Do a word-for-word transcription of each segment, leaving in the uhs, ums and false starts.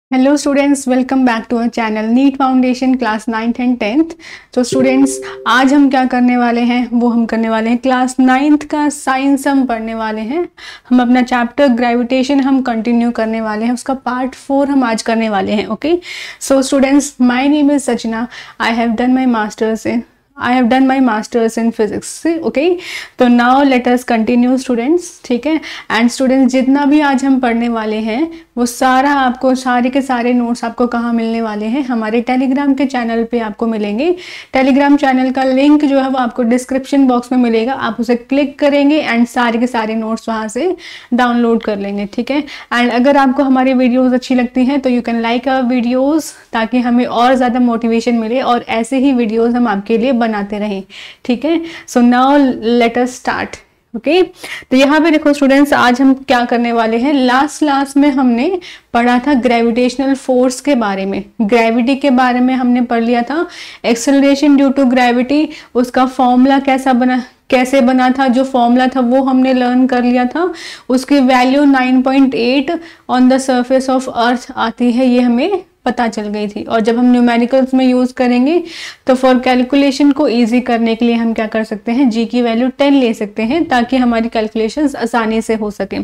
Hello students, welcome back to our channel NEET foundation class ninth and tenth. तो students, आज हम क्या करने वाले हैं वो हम करने वाले हैं क्लास नाइन्थ का साइंस हम पढ़ने वाले हैं। हम अपना चैप्टर ग्रेविटेशन हम कंटिन्यू करने वाले हैं, उसका पार्ट फोर हम आज करने वाले हैं। Okay, so students, my name is Sachna. I have done my masters in I have done my masters in physics. Okay, तो now let us continue students. ठीक है, and students जितना भी आज हम पढ़ने वाले हैं वो सारा आपको सारे के सारे नोट्स आपको कहाँ मिलने वाले हैं? हमारे टेलीग्राम के चैनल पे आपको मिलेंगे। टेलीग्राम चैनल का लिंक जो है वो आपको डिस्क्रिप्शन बॉक्स में मिलेगा, आप उसे क्लिक करेंगे एंड सारे के सारे नोट्स वहाँ से डाउनलोड कर लेंगे। ठीक है, एंड अगर आपको हमारी वीडियोज़ अच्छी लगती हैं तो you can like our videos, ताकि हमें और ज़्यादा मोटिवेशन मिले और ऐसे ही वीडियोज़ हम आपके लिए बनाते रहें। ठीक है, so now let us start. Okay, तो यहाँ पे देखो स्टूडेंट्स, आज हम क्या करने वाले हैं। लास्ट क्लास में हमने पढ़ा था ग्रेविटेशनल फोर्स के बारे में, ग्रेविटी के बारे में हमने पढ़ लिया था। एक्सेलरेशन ड्यू टू ग्रेविटी, उसका फॉर्मूला कैसा बना कैसे बना था, जो फॉर्मूला था वो हमने लर्न कर लिया था। उसकी value nine point eight on the surface of earth आती है, ये हमें पता चल गई थी। और जब हम न्यूमेरिकल्स में यूज करेंगे तो फॉर कैलकुलेशन को इजी करने के लिए हम क्या कर सकते हैं, जी की वैल्यू टेन ले सकते हैं, ताकि हमारी कैलकुलेशंस आसानी से हो सके।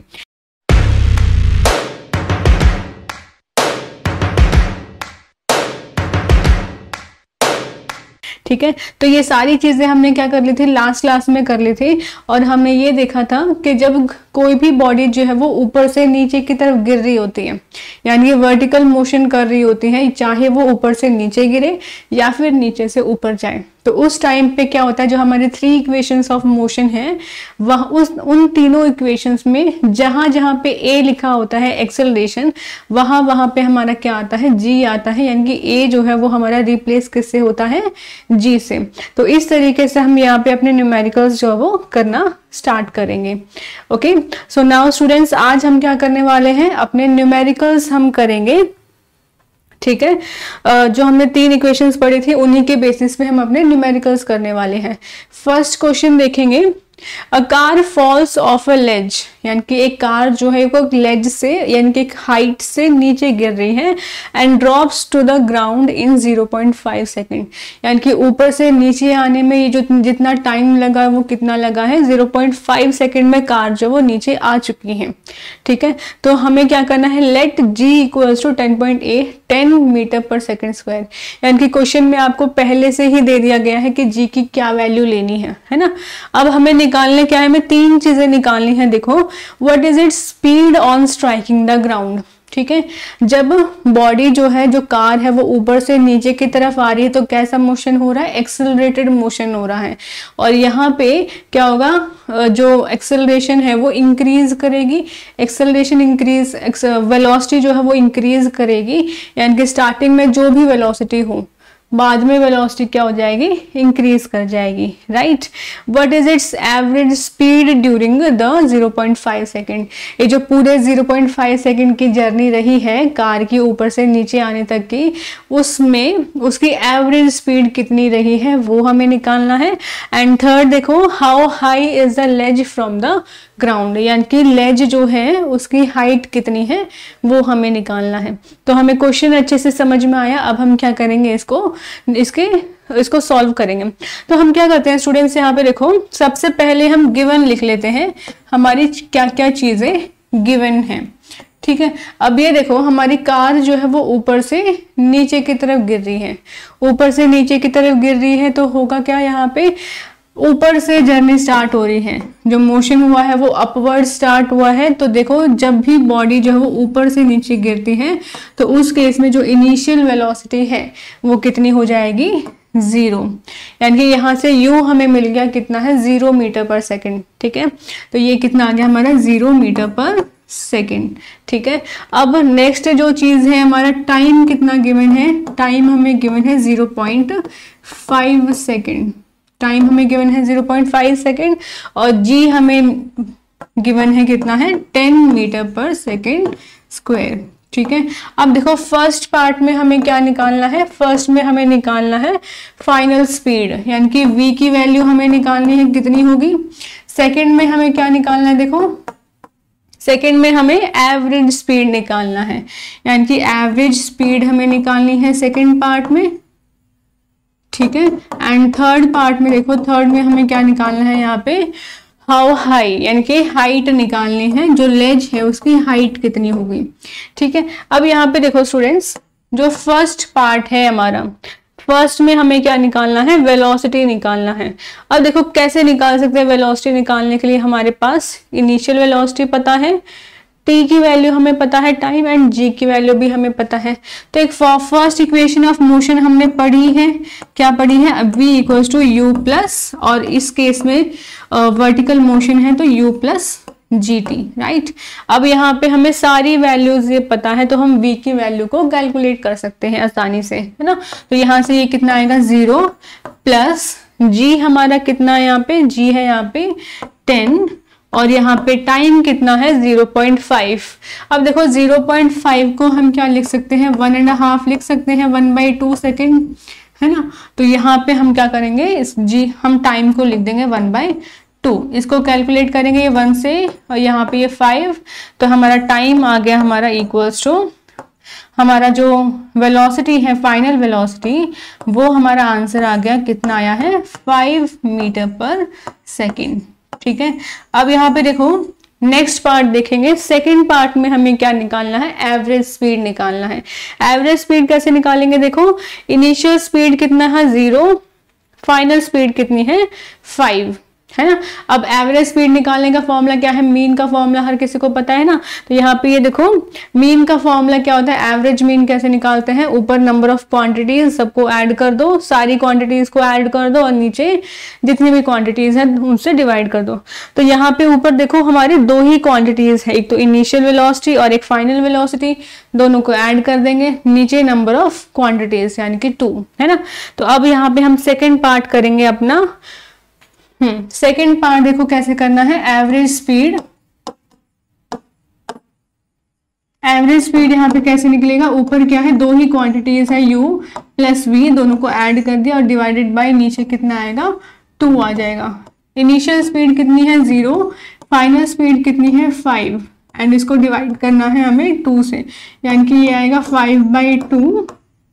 ठीक है, तो ये सारी चीजें हमने क्या कर ली थी, लास्ट क्लास में कर ली थी। और हमने ये देखा था कि जब कोई भी बॉडी जो है वो ऊपर से नीचे की तरफ गिर रही होती है, यानी ये वर्टिकल मोशन कर रही होती है, चाहे वो ऊपर से नीचे गिरे या फिर नीचे से ऊपर जाए, तो उस टाइम पे क्या होता है, जो हमारे थ्री इक्वेशंस ऑफ मोशन है वह उस उन तीनों इक्वेशंस में जहां जहां पे ए लिखा होता है एक्सेलरेशन, वहां वहां पे हमारा क्या आता है, जी आता है। यानी कि ए जो है वो हमारा रिप्लेस किससे होता है, जी से। तो इस तरीके से हम यहाँ पे अपने न्यूमेरिकल्स जो है वो करना स्टार्ट करेंगे। ओके, सो नाउ स्टूडेंट्स, आज हम क्या करने वाले हैं, अपने न्यूमेरिकल्स हम करेंगे। ठीक है, जो हमने तीन इक्वेशंस पढ़ी थी उन्हीं के बेसिस पे हम अपने न्यूमेरिकल्स करने वाले हैं। फर्स्ट क्वेश्चन देखेंगे, a car falls off a ledge, यानी कि एक कार जो है वो लेज से यानी कि एक हाइट से नीचे गिर रही है, and drops to the ground in zero point five second, यानी कि ऊपर से नीचे आने में ये जो जितना टाइम लगा वो कितना लगा है, ज़ीरो पॉइंट फाइव सेकेंड में कार जो वो नीचे आ चुकी है। ठीक है, तो हमें क्या करना है, let g equals to ten point eight ten metre per second square, यानी कि क्वेश्चन में आपको पहले से ही दे दिया गया है कि जी की क्या वैल्यू लेनी है, है ना। अब हमें निकालने क्या है, हमें तीन चीजें निकालनी है। देखो, what is its speed on striking the ground. ठीक है, जब बॉडी जो है, जो कार है, वो ऊपर से नीचे की तरफ आ रही है तो कैसा मोशन हो रहा है, एक्सेलरेटेड मोशन हो रहा है। और यहाँ पे क्या होगा, जो एक्सेलरेशन है वो इंक्रीज करेगी, एक्सेलरेशन इंक्रीज, वेलोसिटी जो है वो इंक्रीज करेगी, यानी कि स्टार्टिंग में जो भी वेलोसिटी हो बाद में वेलोसिटी क्या हो जाएगी, इंक्रीज कर जाएगी। Right, what is its average speed during the zero point five second, ये जो पूरे ज़ीरो पॉइंट फाइव सेकेंड की जर्नी रही है कार की ऊपर से नीचे आने तक की, उसमें उसकी एवरेज स्पीड कितनी रही है वो हमें निकालना है। एंड थर्ड देखो, how high is the ledge from the ground, यानी कि लेज जो है उसकी हाइट कितनी है वो हमें निकालना है। तो हमें क्वेश्चन अच्छे से समझ में आया। अब हम क्या करेंगे, इसको इसके इसको सॉल्व करेंगे। तो हम क्या करते हैं स्टूडेंट्स, यहाँ पे देखो, सबसे पहले हम गिवन लिख लेते हैं, हमारी क्या क्या चीजें गिवन हैं। ठीक है, अब ये देखो, हमारी कार जो है वो ऊपर से नीचे की तरफ गिर रही है, ऊपर से नीचे की तरफ गिर रही है, तो होगा क्या, यहाँ पे ऊपर से जर्नी स्टार्ट हो रही है, जो मोशन हुआ है वो अपवर्ड स्टार्ट हुआ है। तो देखो, जब भी बॉडी जो है वो ऊपर से नीचे गिरती है तो उस केस में जो इनिशियल वेलोसिटी है वो कितनी हो जाएगी, जीरो, यानी कि यहाँ से यू हमें मिल गया कितना है, जीरो मीटर पर सेकेंड। ठीक है, तो ये कितना आ गया हमारा, जीरो मीटर पर सेकेंड। ठीक है, अब नेक्स्ट जो चीज है, हमारा टाइम कितना गिवन है, टाइम हमें गिवन है zero point five second, time हमें गिवन है ज़ीरो पॉइंट फाइव सेकेंड, और जी हमें गिवन है कितना है, ten metre per second square. ठीक है, अब देखो फर्स्ट पार्ट में हमें क्या निकालना है, फर्स्ट में हमें निकालना है फाइनल स्पीड, यानी कि v की वैल्यू हमें निकालनी है, कितनी होगी। सेकेंड में हमें क्या निकालना है, देखो सेकंड में हमें एवरेज स्पीड निकालना है, यानी कि एवरेज स्पीड हमें निकालनी है सेकंड पार्ट में, ठीक है। एंड थर्ड पार्ट में देखो, थर्ड में हमें क्या निकालना है यहाँ पे, हाउ हाई, यानी कि हाइट निकालनी है, जो लेज है उसकी हाइट कितनी होगी, ठीक है। अब यहाँ पे देखो स्टूडेंट्स, जो फर्स्ट पार्ट है हमारा, फर्स्ट में हमें क्या निकालना है, वेलोसिटी निकालना है। अब देखो कैसे निकाल सकते हैं वेलोसिटी निकालने के लिए, हमारे पास इनिशियल वेलोसिटी पता है, टी की वैल्यू हमें पता है टाइम, एंड जी की वैल्यू भी हमें पता है। तो एक फर्स्ट इक्वेशन ऑफ मोशन हमने पढ़ी है, क्या पढ़ी है, v equals to u plus, और इस केस में वर्टिकल uh, मोशन है तो u plus g t, right. अब यहाँ पे हमें सारी वैल्यूज ये पता है, तो हम v की वैल्यू को कैलकुलेट कर सकते हैं आसानी से, है ना। तो यहाँ से ये कितना आएगा, जीरो प्लस g हमारा कितना है यहाँ पे, g है यहाँ पे टेन, और यहाँ पे टाइम कितना है, ज़ीरो पॉइंट फाइव। अब देखो ज़ीरो पॉइंट फाइव को हम क्या लिख सकते हैं, वन एंड हाफ लिख सकते हैं, वन बाई टू सेकेंड, है ना। तो यहाँ पे हम क्या करेंगे, इस जी हम टाइम को लिख देंगे वन बाई टू, इसको कैलकुलेट करेंगे ये वन से, और यहाँ पे ये फाइव, तो हमारा टाइम आ गया हमारा इक्वल्स टू, हमारा जो वेलोसिटी है, फाइनल वेलोसिटी, वो हमारा आंसर आ गया, कितना आया है, फाइव मीटर पर सेकेंड, ठीक है। अब यहाँ पे देखो नेक्स्ट पार्ट देखेंगे, सेकंड पार्ट में हमें क्या निकालना है, एवरेज स्पीड निकालना है। एवरेज स्पीड कैसे निकालेंगे, देखो इनिशियल स्पीड कितना है, जीरो, फाइनल स्पीड कितनी है, फाइव, है ना। अब एवरेज स्पीड निकालने का फॉर्मूला क्या है, मीन का फॉर्मूला हर किसी को पता है ना। तो यहाँ पे ये देखो मीन का फॉर्मूला क्या होता है, एवरेज मीन कैसे निकालते हैं, ऊपर नंबर ऑफ क्वांटिटीज सबको ऐड कर दो, सारी क्वांटिटीज को ऐड कर दो, और नीचे जितनी भी क्वांटिटीज हैं उनसे डिवाइड कर दो। तो यहाँ पे ऊपर देखो हमारी दो ही क्वांटिटीज है, एक तो इनिशियल वेलोसिटी और एक फाइनल वेलोसिटी, दोनों को ऐड कर देंगे, नीचे नंबर ऑफ क्वांटिटीज यानी कि टू, है ना। तो अब यहाँ पे हम सेकेंड पार्ट करेंगे अपना। हम्म सेकेंड पार्ट देखो कैसे करना है, एवरेज स्पीड, एवरेज स्पीड यहाँ पे कैसे निकलेगा, ऊपर क्या है, दो ही क्वांटिटीज है, u प्लस v, दोनों को ऐड कर दिया और डिवाइडेड बाय नीचे कितना आएगा, टू आ जाएगा। इनिशियल स्पीड कितनी है, जीरो, फाइनल स्पीड कितनी है, फाइव, एंड इसको डिवाइड करना है हमें टू से, यानी कि ये आएगा फाइव बाई टू,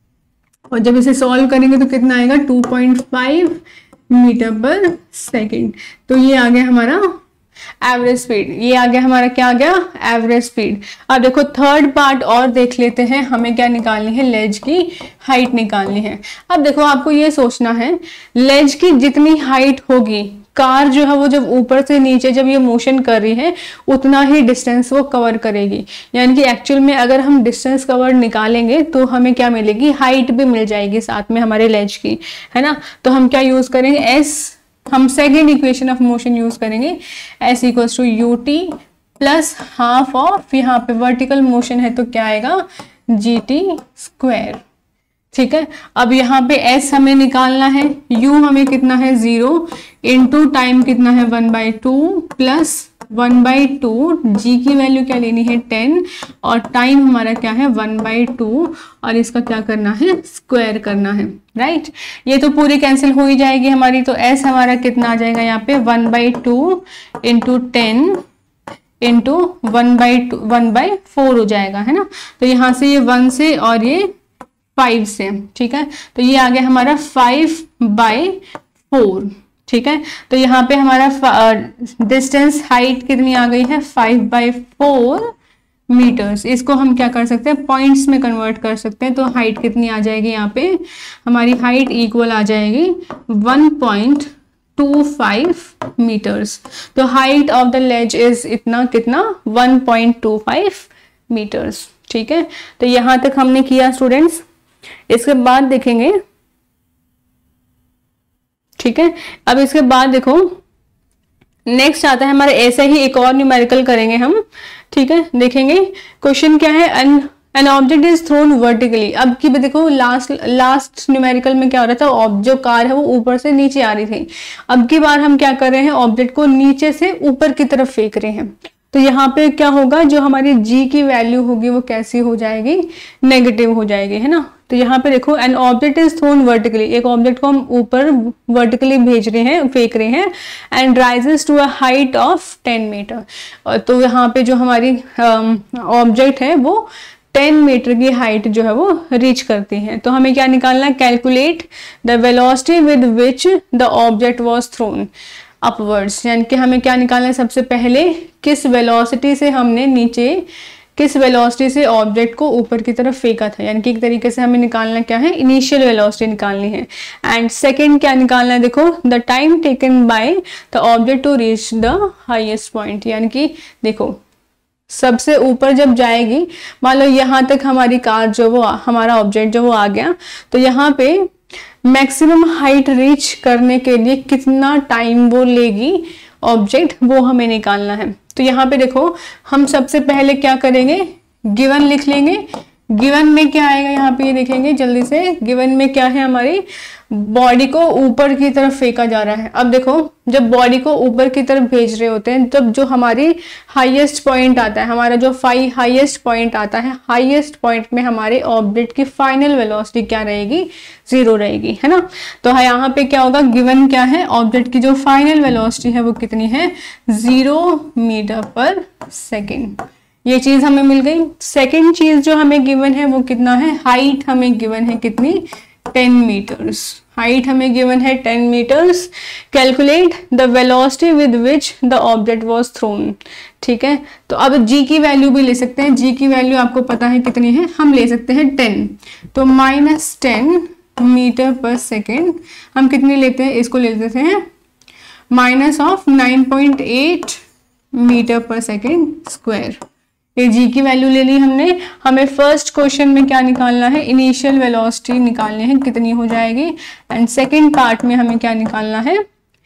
और जब इसे सॉल्व करेंगे तो कितना आएगा, two point five metre per second. तो ये आ गया हमारा एवरेज स्पीड, ये आ गया हमारा, क्या आ गया, एवरेज स्पीड। अब देखो थर्ड पार्ट और देख लेते हैं, हमें क्या निकालनी है, लेज की हाइट निकालनी है। अब देखो आपको ये सोचना है, लेज की जितनी हाइट होगी, कार जो है वो जब ऊपर से नीचे जब ये मोशन कर रही है उतना ही डिस्टेंस वो कवर करेगी, यानी कि एक्चुअल में अगर हम डिस्टेंस कवर निकालेंगे तो हमें क्या मिलेगी, हाइट भी मिल जाएगी साथ में हमारे लेज की, है ना। तो हम क्या यूज करेंगे, एस, हम second equation of motion use करेंगे, s equals to u t plus half of, यहाँ पे वर्टिकल मोशन है तो क्या आएगा, जी टी स्क्वायर, ठीक है। अब यहाँ पे s हमें निकालना है, u हमें कितना है, जीरो, इनटू टाइम कितना है, one by two plus one by to, जी की वैल्यू क्या लेनी है, टेन, और टाइम हमारा क्या है, वन बाई टू, और इसका क्या करना है, स्क्वायर करना है, राइट। ये तो पूरी कैंसिल हो ही जाएगी हमारी, तो s हमारा कितना आ जाएगा यहाँ पे, one by two into ten into one by two, one by four हो जाएगा, है ना। तो यहाँ से ये वन से और ये फाइव से, ठीक है। तो ये आ गया हमारा फाइव बाई फोर, ठीक है। तो यहाँ पे हमारा डिस्टेंस हाइट कितनी आ गई है, फाइव बाई फोर मीटर्स। इसको हम क्या कर सकते हैं, पॉइंट्स में कन्वर्ट कर सकते हैं। तो हाइट कितनी आ जाएगी, यहाँ पे हमारी हाइट इक्वल आ जाएगी one point two five metres. तो height of the ledge is इतना, कितना, one point two five metres, ठीक है। तो यहां तक हमने किया स्टूडेंट्स। इसके बाद देखेंगे, ठीक है। अब इसके बाद देखो नेक्स्ट आता है हमारे, ऐसे ही एक और न्यूमेरिकल करेंगे हम, ठीक है। देखेंगे क्वेश्चन क्या है, an an object is thrown vertically. अब की देखो लास्ट लास्ट न्यूमेरिकल में क्या हो रहा था, जो कार है वो ऊपर से नीचे आ रही थी। अब की बार हम क्या कर रहे हैं, ऑब्जेक्ट को नीचे से ऊपर की तरफ फेंक रहे हैं। तो यहाँ पे क्या होगा, जो हमारी g की वैल्यू होगी वो कैसी हो जाएगी, नेगेटिव हो जाएगी, है ना। तो यहाँ पे देखो an object is thrown vertically, एक ऑब्जेक्ट को हम ऊपर वर्टिकली भेज रहे हैं, फेंक रहे हैं, and rises to a height of ten metre. तो यहाँ पे जो हमारी ऑब्जेक्ट um, है वो टेन मीटर की हाइट जो है वो रीच करती है। तो हमें क्या निकालना है, calculate the velocity with which the object was thrown upwards, यानी कि हमें क्या निकालना है, सबसे पहले किस वेलोसिटी से हमने नीचे, किस वेलोसिटी से ऑब्जेक्ट को ऊपर की तरफ फेंका था, यानी कि एक तरीके से हमें निकालना क्या है, इनिशियल वेलोसिटी निकालनी है। एंड सेकंड क्या निकालना है, देखो the time taken by the object to reach the highest point, यानी कि देखो सबसे ऊपर जब जाएगी, मान लो यहाँ तक हमारी कार जो वो हमारा ऑब्जेक्ट जो वो आ गया, तो यहाँ पे मैक्सिमम हाइट रीच करने के लिए कितना टाइम वो लेगी ऑब्जेक्ट, वो हमें निकालना है। तो यहाँ पे देखो हम सबसे पहले क्या करेंगे, गिवन लिख लेंगे। गिवन में क्या आएगा, यहाँ पे ये देखेंगे जल्दी से, गिवन में क्या है, हमारी बॉडी को ऊपर की तरफ फेंका जा रहा है। अब देखो जब बॉडी को ऊपर की तरफ भेज रहे होते हैं, तब जो हमारी हाईएस्ट पॉइंट आता है, हमारा जो फाइव हाईएस्ट पॉइंट आता है, हाईएस्ट पॉइंट में हमारे ऑब्जेक्ट की फाइनल वेलोसिटी क्या रहेगी, जीरो रहेगी, है ना। तो यहाँ पे क्या होगा, गिवन क्या है, ऑब्जेक्ट की जो फाइनल वेलोसिटी है वो कितनी है, जीरो मीटर पर सेकेंड। ये चीज हमें मिल गई। सेकेंड चीज जो हमें गिवन है वो कितना है, हाइट हमें गिवन है कितनी, टेन मीटर्स। हाइट हमें गिवन है ten metres. Calculate the velocity with which the object was thrown. ठीक है, तो अब g की वैल्यू भी ले सकते हैं। g की वैल्यू आपको पता है कितनी है, हम ले सकते हैं टेन। तो minus ten metre per second हम कितनी लेते हैं, इसको ले लेते हैं minus of nine point eight metre per second square. ये जी की वैल्यू ले ली हमने। हमें फर्स्ट क्वेश्चन में क्या निकालना है, इनिशियल वेलोसिटी निकालनी है, कितनी हो जाएगी। एंड सेकंड पार्ट में हमें क्या निकालना है,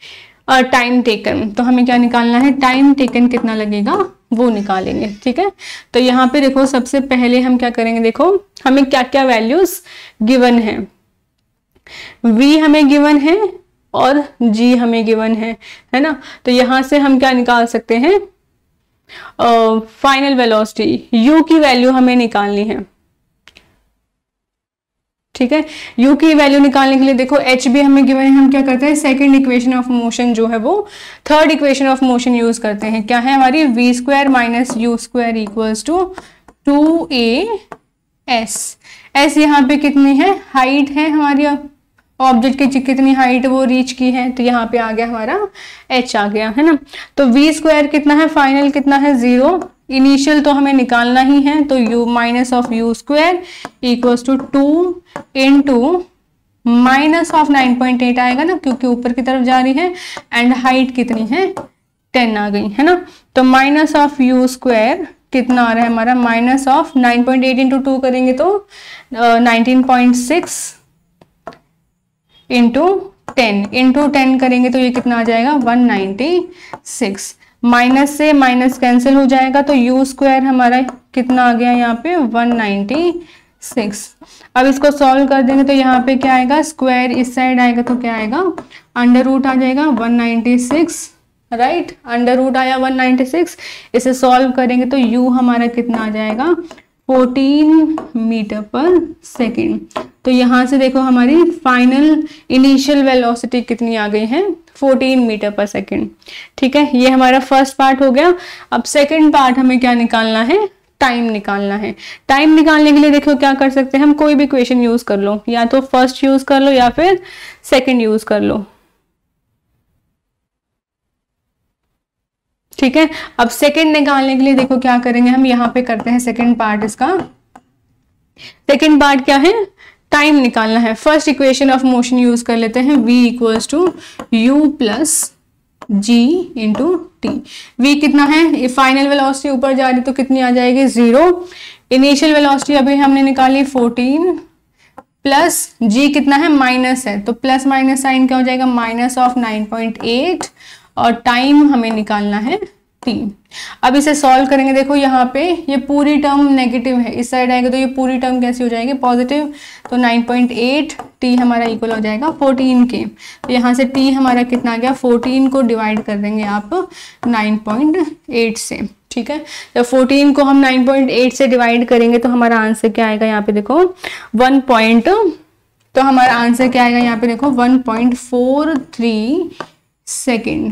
टाइम टेकन। तो हमें क्या निकालना है, टाइम टेकन कितना लगेगा वो निकालेंगे। ठीक है, तो यहाँ पे देखो सबसे पहले हम क्या करेंगे, देखो हमें क्या क्या वैल्यूज गिवन है। v हमें गिवन है और g हमें गिवन है, है ना। तो यहाँ से हम क्या निकाल सकते हैं, फाइनल वेलोसिटी u की वैल्यू हमें निकालनी है। ठीक है, u की वैल्यू निकालने के लिए देखो h भी हमें गिवन है, हम क्या करते हैं, सेकंड इक्वेशन ऑफ मोशन जो है वो third equation of motion use करते हैं। क्या है हमारी, v square minus u square equals to two a s. S यहाँ पे कितनी है, हाइट है हमारी ऑब्जेक्ट की, कितनी हाइट वो रीच की है, तो यहाँ पे आ गया हमारा h आ गया, है ना। तो v स्क्वायर कितना है, फाइनल कितना है, जीरो। इनिशियल तो हमें निकालना ही है, तो u minus of u square equals to two into minus of nine point eight आएगा ना, क्योंकि ऊपर की तरफ जा रही है। एंड हाइट कितनी है, टेन आ गई, है ना। तो माइनस ऑफ यू स्क्वायर कितना आ रहा है हमारा, minus of nine point eight into two करेंगे तो nineteen point six into ten, into ten करेंगे तो ये कितना आ जाएगा, वन नाइन्टी सिक्स। माइनस से माइनस कैंसिल हो जाएगा, तो यू स्क्वायर हमारा कितना आ गया यहाँ पे, वन नाइन्टी सिक्स। अब इसको सॉल्व कर देंगे तो यहाँ पे क्या आएगा, स्क्वायर इस साइड आएगा तो क्या आएगा, अंडर रूट आ जाएगा one ninety six, right. Under root आया वन नाइन्टी सिक्स। इसे सॉल्व करेंगे तो u हमारा कितना आ जाएगा, फोर्टीन मीटर पर सेकेंड। तो यहाँ से देखो हमारी फाइनल इनिशियल वेलोसिटी कितनी आ गई है, फोर्टीन मीटर पर सेकेंड। ठीक है, ये हमारा फर्स्ट पार्ट हो गया। अब सेकेंड पार्ट हमें क्या निकालना है, टाइम निकालना है। टाइम निकालने के लिए देखो क्या कर सकते हैं हम, कोई भी इक्वेशन यूज कर लो, या तो फर्स्ट यूज कर लो या फिर सेकेंड यूज कर लो। ठीक है, अब सेकंड निकालने के लिए देखो क्या करेंगे हम, यहाँ पे करते हैं सेकंड पार्ट। इसका सेकंड पार्ट क्या है, टाइम निकालना है। First equation of motion use कर लेते हैं, v equals to u plus g into t. V कितना है, फाइनल वेलोसिटी ऊपर जा रही तो कितनी आ जाएगी, जीरो। इनिशियल वेलोसिटी अभी हमने निकाली फोर्टीन, प्लस g कितना है, माइनस है, तो प्लस माइनस साइन क्या हो जाएगा, minus of nine point eight. और टाइम हमें निकालना है तीन। अब इसे सॉल्व करेंगे, देखो यहाँ पे ये पूरी टर्म नेगेटिव है, इस साइड आएगा तो ये पूरी टर्म कैसी हो जाएगी, पॉजिटिव। तो नाइन पॉइंट एट टी हमारा इक्वल हो जाएगा फोर्टीन के। तो यहाँ से टी हमारा कितना आ गया, फोर्टीन को डिवाइड कर देंगे आप नाइन पॉइंट एट से। ठीक है। जब फोर्टीन को हम नाइन पॉइंट एट से डिवाइड करेंगे तो हमारा आंसर क्या आएगा यहाँ पे देखो वन पॉइंट, तो हमारा आंसर क्या आएगा यहाँ पे देखो one point four three second.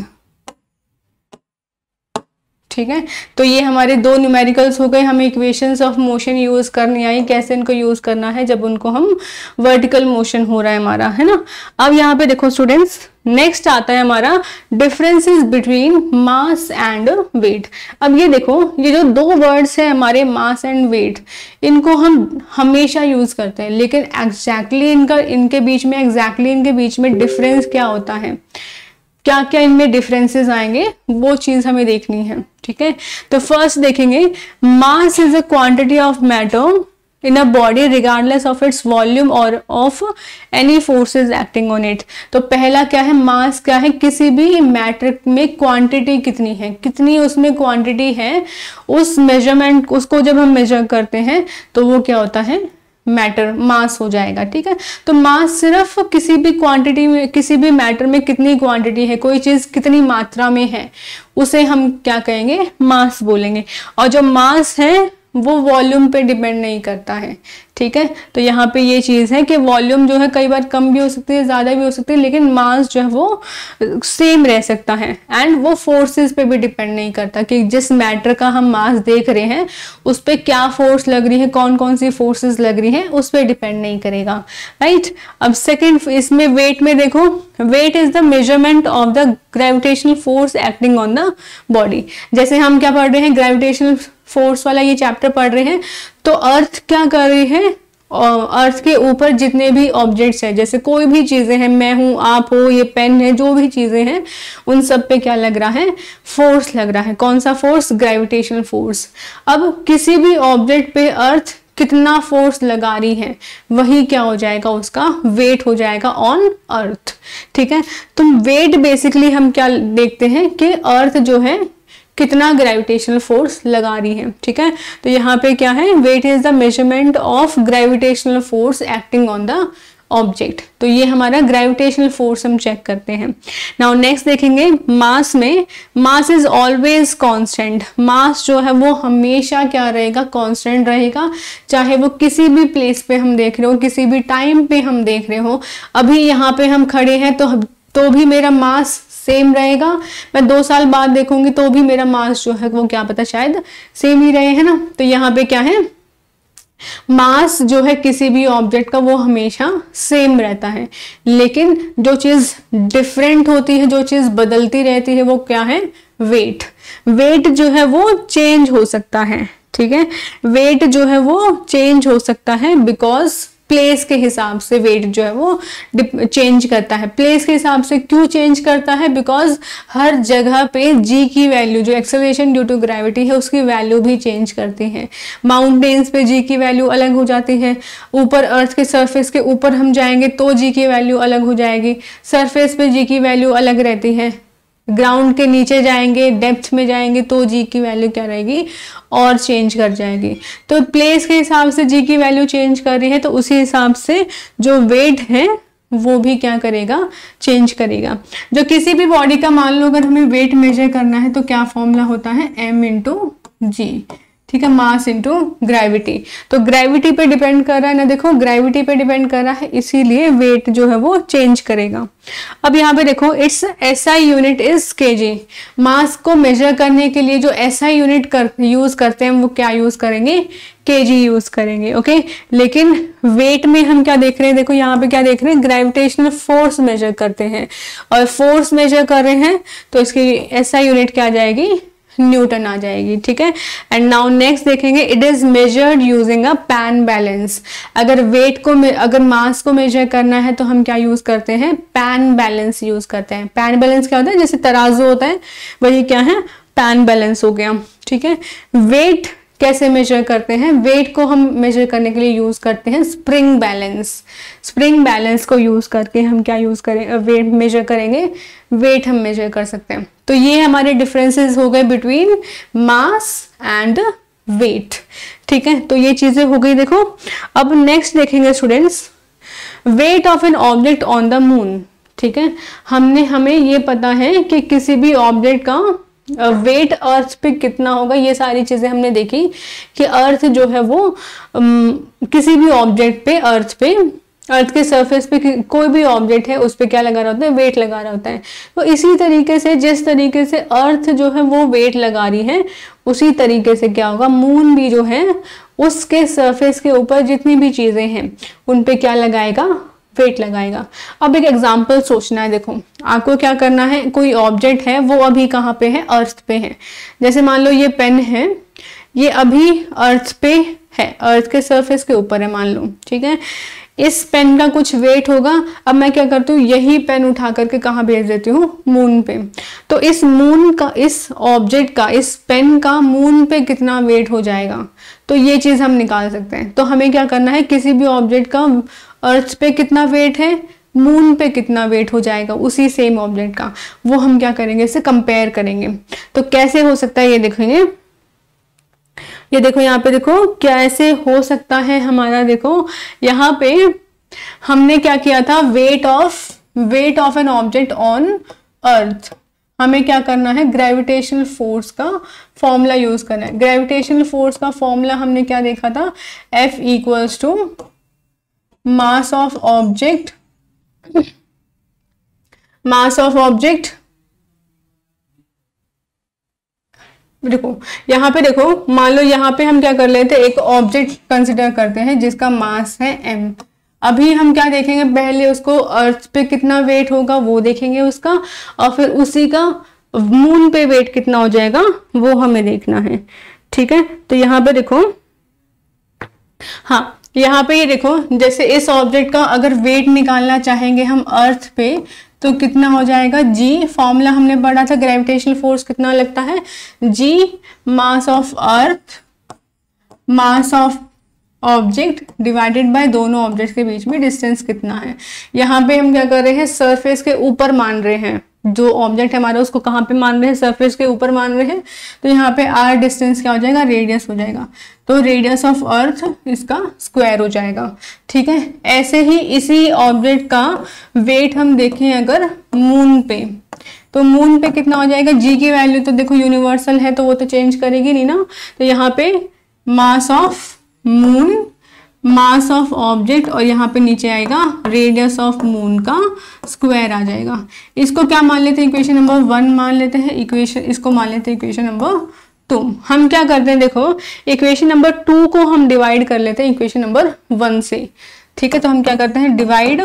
ठीक है, तो ये हमारे दो न्यूमेरिकल्स हो गए। हमें इक्वेशंस ऑफ मोशन यूज करनी आई, कैसे इनको यूज करना है जब उनको हम वर्टिकल मोशन हो रहा है हमारा, है ना। अब यहाँ पे देखो स्टूडेंट्स, नेक्स्ट आता है हमारा differences between mass and weight. अब ये देखो, ये जो दो वर्ड्स है हमारे मास एंड वेट, इनको हम हमेशा यूज करते हैं, लेकिन एग्जैक्टली इनका इनके बीच में एग्जैक्टली इनके बीच में डिफरेंस क्या होता है, क्या क्या इनमें डिफरेंसेस आएंगे, वो चीज हमें देखनी है। ठीक है, तो फर्स्ट देखेंगे, mass is a quantity of matter in a body regardless of its volume और of any forces acting on it. तो पहला क्या है, मास क्या है, किसी भी मैटर में क्वांटिटी कितनी है, कितनी उसमें क्वांटिटी है, उस मेजरमेंट उसको जब हम मेजर करते हैं तो वो क्या होता है, मैटर, मास हो जाएगा। ठीक है, तो मास सिर्फ किसी भी क्वांटिटी में, किसी भी मैटर में कितनी क्वांटिटी है, कोई चीज कितनी मात्रा में है, उसे हम क्या कहेंगे, मास बोलेंगे। और जो मास है वो वॉल्यूम पे डिपेंड नहीं करता है। ठीक है, तो यहाँ पे ये चीज है कि वॉल्यूम जो है कई बार कम भी हो सकती है, ज्यादा भी हो सकती है, लेकिन मास जो है वो सेम रह सकता है। एंड वो फोर्सेस पे भी डिपेंड नहीं करता कि जिस मैटर का हम मास देख रहे हैं उस पर क्या फोर्स लग रही है, कौन कौन सी फोर्सेस लग रही है, उस पर डिपेंड नहीं करेगा। राइट, अब सेकेंड इसमें वेट में देखो, weight is the measurement of the gravitational force acting on the body. जैसे हम क्या पढ़ रहे हैं, ग्रेविटेशनल फोर्स वाला ये चैप्टर पढ़ रहे हैं, तो अर्थ क्या कर रही है, अर्थ के ऊपर जितने भी ऑब्जेक्ट्स हैं, जैसे कोई भी चीजें हैं, मैं हूं, आप हो, ये पेन है, जो भी चीजें हैं, उन सब पे क्या लग रहा है, फोर्स लग रहा है। कौन सा फोर्स, ग्रेविटेशनल फोर्स। अब किसी भी ऑब्जेक्ट पे अर्थ कितना फोर्स लगा रही है, वही क्या हो जाएगा, उसका वेट हो जाएगा ऑन अर्थ। ठीक है, तो वेट बेसिकली हम क्या देखते हैं कि अर्थ जो है कितना ग्रेविटेशनल फोर्स लगा रही है। ठीक है, तो यहाँ पे क्या है, weight is the measurement of gravitational force acting on the object. तो ये हमारा ग्रेविटेशनल फोर्स हम चेक करते हैं। नाउ नेक्स्ट देखेंगे, मास में, mass is always constant. Mass जो है वो हमेशा क्या रहेगा, कांस्टेंट रहेगा, चाहे वो किसी भी प्लेस पे हम देख रहे हो, किसी भी टाइम पे हम देख रहे हो। अभी यहाँ पे हम खड़े हैं तो तो भी मेरा मास सेम रहेगा, मैं दो साल बाद देखूंगी तो भी मेरा मास जो है वो क्या पता शायद सेम ही रहे, है ना। तो यहाँ पे क्या है, मास जो है किसी भी ऑब्जेक्ट का वो हमेशा सेम रहता है, लेकिन जो चीज डिफरेंट होती है, जो चीज बदलती रहती है, वो क्या है, वेट। वेट जो है वो चेंज हो सकता है। ठीक है, वेट जो है वो चेंज हो सकता है बिकॉज प्लेस के हिसाब से वेट जो है वो चेंज करता है। प्लेस के हिसाब से क्यों चेंज करता है, बिकॉज हर जगह पे जी की वैल्यू, जो एक्सेलरेशन ड्यू टू ग्रेविटी है, उसकी वैल्यू भी चेंज करती है। माउंटेन्स पे जी की वैल्यू अलग हो जाती है, ऊपर अर्थ के सरफेस के ऊपर हम जाएंगे तो जी की वैल्यू अलग हो जाएगी, सरफेस पे जी की वैल्यू अलग रहती है, ग्राउंड के नीचे जाएंगे, डेप्थ में जाएंगे तो जी की वैल्यू क्या रहेगी, और चेंज कर जाएगी। तो प्लेस के हिसाब से जी की वैल्यू चेंज कर रही है, तो उसी हिसाब से जो वेट है वो भी क्या करेगा, चेंज करेगा। जो किसी भी बॉडी का मान लो अगर हमें वेट मेजर करना है तो क्या फॉर्मूला होता है, एम इंटू जी। ठीक है, मास इंटू ग्रेविटी। तो ग्रेविटी पे डिपेंड कर रहा है ना, देखो ग्रेविटी पे डिपेंड कर रहा है, इसीलिए वेट जो है वो चेंज करेगा। अब यहाँ पे देखो, its SI unit is kg. Mass को मेजर करने के लिए जो एसआई यूनिट कर यूज करते हैं वो क्या यूज करेंगे, केजी यूज करेंगे। ओके, लेकिन वेट में हम क्या देख रहे हैं, देखो यहाँ पे क्या देख रहे हैं, ग्रेविटेशनल फोर्स मेजर करते हैं, और फोर्स मेजर कर रहे हैं तो इसकी एसआई यूनिट क्या आ जाएगी, न्यूटन आ जाएगी। ठीक है, एंड नाउ नेक्स्ट देखेंगे, it is measured using a pan balance. अगर वेट को, अगर मास को मेजर करना है तो हम क्या यूज करते हैं, पैन बैलेंस यूज करते हैं। पैन बैलेंस क्या होता है, जैसे तराजू होता है वही क्या है, पैन बैलेंस हो गया। ठीक है, वेट कैसे मेजर करते हैं, वेट को हम मेजर करने के लिए यूज करते हैं स्प्रिंग बैलेंस। स्प्रिंग बैलेंस को यूज करके हम क्या यूज करें, वेट मेजर करेंगे, वेट हम मेजर कर सकते हैं। तो ये हमारे डिफरेंसेस हो गए बिटवीन मास एंड वेट। ठीक है, तो ये चीजें हो गई। देखो अब नेक्स्ट देखेंगे students, weight of an object on the moon. ठीक है, हमने हमें ये पता है कि किसी भी ऑब्जेक्ट का वेट अर्थ पे कितना होगा, ये सारी चीजें हमने देखी कि अर्थ जो है वो um, किसी भी ऑब्जेक्ट पे, अर्थ पे, अर्थ के सरफेस पे कोई भी ऑब्जेक्ट है उस पे क्या लगा रहा होता है, वेट लगा रहा होता है। तो इसी तरीके से जिस तरीके से अर्थ जो है वो वेट लगा रही है, उसी तरीके से क्या होगा, मून भी जो है उसके सरफेस के ऊपर जितनी भी चीजें हैं उन पे क्या लगाएगा, वेट लगाएगा। अब एक एग्जाम्पल सोचना है, देखो आपको क्या करना है, कोई ऑब्जेक्ट है वो अभी कहाँ पे है, अर्थ पे है। जैसे मान लो ये पेन है, ये अभी अर्थ पे है, अर्थ के सरफेस के ऊपर है मान लो, ठीक है। इस पेन का कुछ वेट होगा। अब मैं क्या करती हूँ, यही पेन उठा करके कहाँ भेज देती हूँ, मून पे। तो इस मून का, इस ऑब्जेक्ट का, इस पेन का मून पे कितना वेट हो जाएगा, तो ये चीज हम निकाल सकते हैं। तो हमें क्या करना है, किसी भी ऑब्जेक्ट का अर्थ पे कितना वेट है, मून पे कितना वेट हो जाएगा उसी सेम ऑब्जेक्ट का, वो हम क्या करेंगे, इससे कंपेयर करेंगे। तो कैसे हो सकता है ये देखेंगे, ये देखो यहाँ पे देखो कैसे हो सकता है हमारा, देखो यहाँ पे हमने क्या किया था, weight of weight of an object on earth. हमें क्या करना है, ग्रेविटेशनल फोर्स का फॉर्मूला यूज करना है। ग्रेविटेशनल फोर्स का फॉर्मूला हमने क्या देखा था, F equals to mass of object, mass of object, देखो यहाँ पे देखो, मान लो यहाँ पे हम क्या कर लेते हैं, एक ऑब्जेक्ट कंसिडर करते हैं जिसका मास है m। अभी हम क्या देखेंगे, पहले उसको अर्थ पे कितना वेट होगा वो देखेंगे उसका, और फिर उसी का मून पे वेट कितना हो जाएगा वो हमें देखना है, ठीक है। तो यहाँ पे देखो, हाँ यहाँ पे ये देखो, जैसे इस ऑब्जेक्ट का अगर वेट निकालना चाहेंगे हम अर्थ पे, तो कितना हो जाएगा, जी, फॉर्मूला हमने पढ़ा था ग्रेविटेशनल फोर्स कितना लगता है, g mass of earth mass of object divided by दोनों ऑब्जेक्ट के बीच में डिस्टेंस कितना है। यहाँ पे हम क्या कर रहे हैं, सरफेस के ऊपर मान रहे हैं, जो ऑब्जेक्ट है हमारा उसको कहाँ पे मान रहे हैं, सरफेस के ऊपर मान रहे हैं। तो यहाँ पे आर डिस्टेंस क्या हो जाएगा, रेडियस हो जाएगा। तो रेडियस ऑफ अर्थ इसका स्क्वायर हो जाएगा, ठीक है। ऐसे ही इसी ऑब्जेक्ट का वेट हम देखें अगर मून पे, तो मून पे कितना हो जाएगा, जी की वैल्यू तो देखो यूनिवर्सल है तो वो तो चेंज करेगी नहीं ना। तो यहाँ पे mass of moon, mass of object, और यहाँ पे नीचे आएगा रेडियस ऑफ मून का स्क्वायर आ जाएगा। इसको क्या मान लेते हैं, इक्वेशन नंबर वन मान लेते हैं, इक्वेशन इसको मान लेते हैं इक्वेशन नंबर टू। हम क्या करते हैं, देखो इक्वेशन नंबर टू को हम डिवाइड कर लेते हैं इक्वेशन नंबर वन से, ठीक है। तो हम क्या करते हैं, divide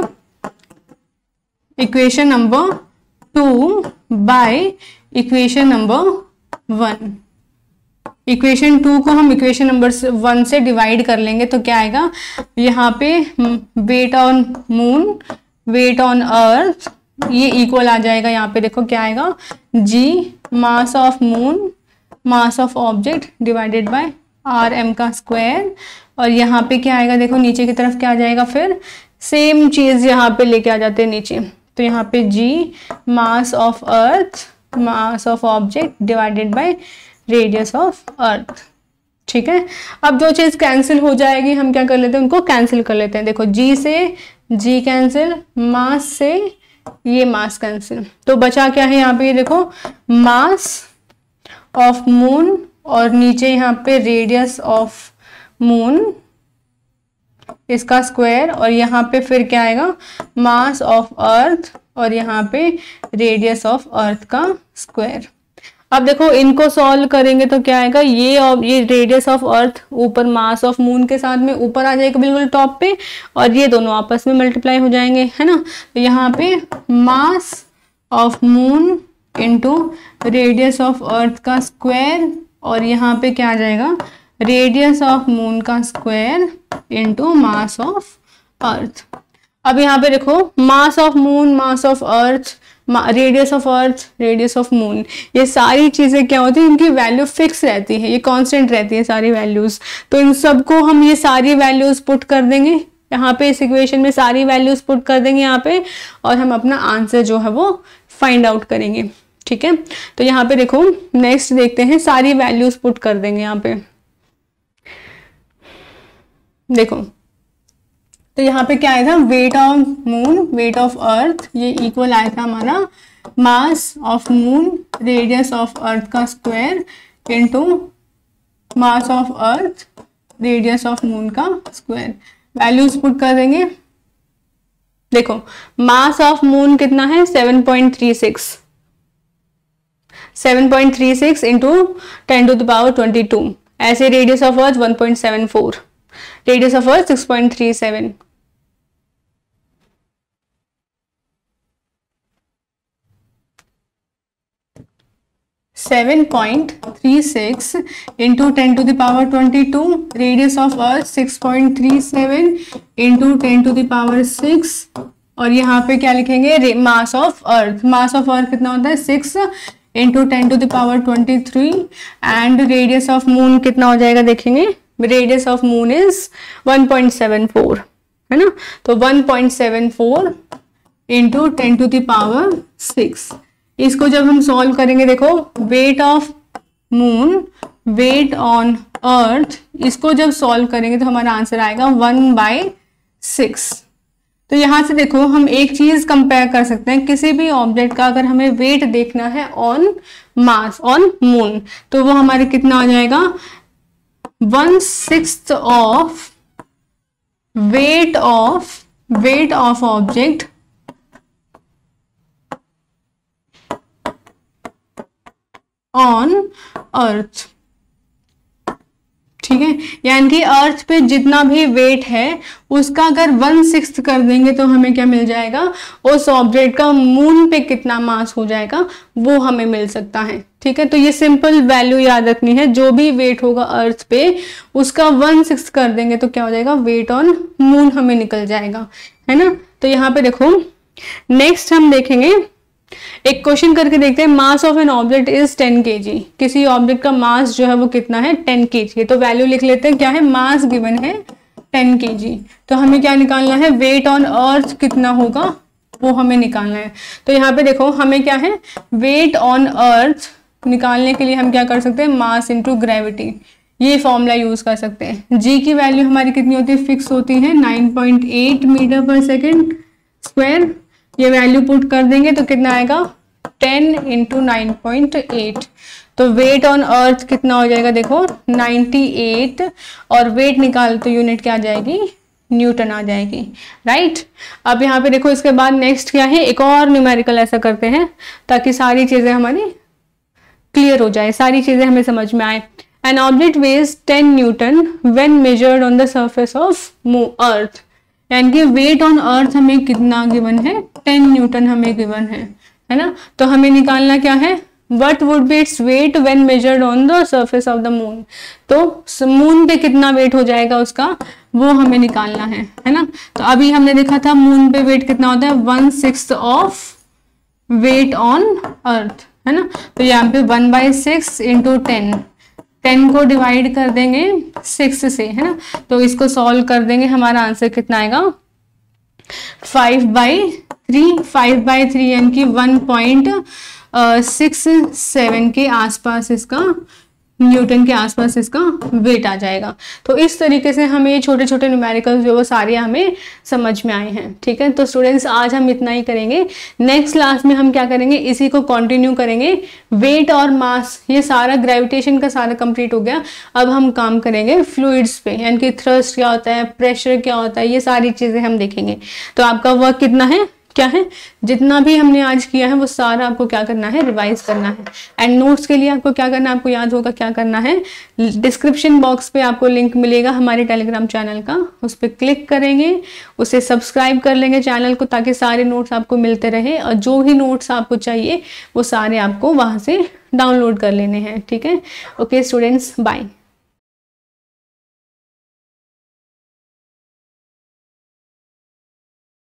equation number two by equation number one. Equation two को हम इक्वेशन नंबर वन से डिवाइड कर लेंगे तो क्या आएगा, यहाँ पे weight on moon, weight on earth, ये इक्वल आ जाएगा। यहाँ पे देखो क्या आएगा, g mass of moon mass of object divided by r m का स्क्वायर, और यहाँ पे क्या आएगा, देखो नीचे की तरफ क्या आ जाएगा, फिर सेम चीज यहाँ पे लेके आ जाते हैं नीचे। तो यहाँ पे G mass of earth mass of object divided by radius of earth, ठीक है। अब जो चीज कैंसिल हो जाएगी हम क्या कर लेते हैं, उनको कैंसिल कर लेते हैं। देखो जी से जी कैंसिल, मास से ये मास कैंसिल, तो बचा क्या है यहाँ पे, ये देखो मास ऑफ मून और नीचे यहाँ पे रेडियस ऑफ मून इसका स्क्वायर, और यहाँ पे फिर क्या आएगा, मास ऑफ अर्थ और यहाँ पे रेडियस ऑफ अर्थ का स्क्वायर। अब देखो इनको सॉल्व करेंगे तो क्या आएगा, ये और ये रेडियस ऑफ अर्थ ऊपर मास ऑफ मून के साथ में ऊपर आ जाएगा बिल्कुल टॉप पे, और ये दोनों आपस में मल्टीप्लाई हो जाएंगे, है ना। तो यहाँ पे mass of moon into radius of earth का स्क्वायर, और यहाँ पे क्या आ जाएगा, रेडियस ऑफ मून का square into mass of earth. अब यहाँ पे देखो mass of moon mass of earth radius of earth radius of moon, ये सारी चीजें क्या होती है, इनकी वैल्यू फिक्स रहती है, ये कांस्टेंट रहती है सारी वैल्यूज। तो इन सबको हम ये सारी वैल्यूज पुट कर देंगे यहाँ पे, इस इक्वेशन में सारी वैल्यूज पुट कर देंगे यहाँ पे, और हम अपना आंसर जो है वो फाइंड आउट करेंगे, ठीक है। तो यहाँ पे देखो नेक्स्ट देखते हैं, सारी वैल्यूज पुट कर देंगे यहाँ पे। देखो तो यहाँ पे क्या आया था, weight of moon weight of earth, ये इक्वल आया था हमारा mass of moon radius of earth का square into mass of earth radius of moon का स्क्वायर। वैल्यूज पुट कर देंगे। देखो मास ऑफ मून कितना है seven point three six, seven point three six into ten to the power twenty two. ऐसे radius of earth one point seven four, radius of earth six point three seven. Seven point three six into ten to the power twenty two, radius of earth six point three seven into ten to the power six, और यहाँ पे क्या लिखेंगे मास of earth. Mass of अर्थ कितना होता है six into ten to the power twenty three, and radius of moon कितना हो जाएगा देखेंगे, radius of moon is one point seven four, है ना। तो one point seven four into ten to the power six. इसको जब हम सॉल्व करेंगे, देखो weight of moon weight on earth, इसको जब सॉल्व करेंगे तो हमारा आंसर आएगा वन बाय सिक्स। तो यहाँ से देखो हम एक चीज कंपेयर कर सकते हैं, किसी भी ऑब्जेक्ट का अगर हमें वेट देखना है ऑन मास ऑन मून, तो वो हमारे कितना हो जाएगा one sixth of weight of weight of object on earth. ठीक है, यानी कि अर्थ पे जितना भी वेट है उसका अगर वन सिक्स्थ कर देंगे तो हमें क्या मिल जाएगा, उस ऑब्जेक्ट का मून पे कितना मास हो जाएगा वो हमें मिल सकता है। ठीक है, तो ये सिंपल वैल्यू याद रखनी है, जो भी वेट होगा अर्थ पे उसका वन सिक्स्थ कर देंगे तो क्या हो जाएगा वेट ऑन मून हमें निकल जाएगा, है ना। तो यहाँ पे देखो नेक्स्ट हम देखेंगे, एक क्वेश्चन करके देखते हैं। Mass of an object is ten kg, किसी ऑब्जेक्ट का मास जो है वो कितना है टेन केजी। तो वैल्यू लिख लेते हैं, क्या है मास गिवन है टेन केजी, तो हमें क्या निकालना है वेट ऑन अर्थ कितना होगा वो हमें निकालना है। तो यहाँ पे देखो हमें क्या है वेट ऑन अर्थ निकालने के लिए हम क्या कर सकते हैं मास इंटू ग्रेविटी, ये फॉर्मूला यूज कर सकते हैं। जी की वैल्यू हमारी कितनी होती है फिक्स होती है nine point eight metre per second square. ये वैल्यू पुट कर देंगे तो कितना आएगा ten into nine point eight. तो वेट ऑन अर्थ कितना हो जाएगा देखो नाइन्टी एट, और वेट निकाल तो यूनिट क्या आ जाएगी न्यूटन आ जाएगी, राइट। अब यहाँ पे देखो इसके बाद नेक्स्ट क्या है, एक और न्यूमेरिकल ऐसा करते हैं ताकि सारी चीजें हमारी क्लियर हो जाए, सारी चीजें हमें समझ में आए। An object weighs ten newton when measured on the surface of earth, यानी कि वेट ऑन अर्थ हमें कितना गिवन है टेन न्यूटन हमें गिवन है, है ना। तो हमें निकालना क्या है what would be its weight when measured on the surface of the moon, तो मून पे कितना वेट हो जाएगा उसका वो हमें निकालना है, है ना। तो अभी हमने देखा था मून पे वेट कितना होता है one six of weight on earth, है ना। तो यहाँ पे one by six into ten, ten को डिवाइड कर देंगे सिक्स से, है ना। तो इसको सॉल्व कर देंगे, हमारा आंसर कितना आएगा five by three, five by three यानी कि वन पॉइंट सिक्स सेवन के आसपास इसका न्यूटन के आसपास इसका वेट आ जाएगा। तो इस तरीके से हमें ये छोटे छोटे न्यूमेरिकल्स जो वो सारे हमें समझ में आए हैं। ठीक है, तो स्टूडेंट्स आज हम इतना ही करेंगे। नेक्स्ट क्लास में हम क्या करेंगे, इसी को कंटिन्यू करेंगे। वेट और मास ये सारा ग्रेविटेशन का सारा कंप्लीट हो गया। अब हम काम करेंगे फ्लूइड्स पे, यानी कि थ्रस्ट क्या होता है, प्रेशर क्या होता है, ये सारी चीजें हम देखेंगे। तो आपका वर्क कितना है, क्या है, जितना भी हमने आज किया है वो सारा आपको क्या करना है, रिवाइज करना है। एंड नोट्स के लिए आपको क्या करना है, आपको याद होगा क्या करना है, डिस्क्रिप्शन बॉक्स पे आपको लिंक मिलेगा हमारे टेलीग्राम चैनल का, उस पर क्लिक करेंगे, उसे सब्सक्राइब कर लेंगे चैनल को, ताकि सारे नोट्स आपको मिलते रहे। और जो भी नोट्स आपको चाहिए वो सारे आपको वहाँ से डाउनलोड कर लेने हैं। ठीक है, ओके स्टूडेंट्स, बाय।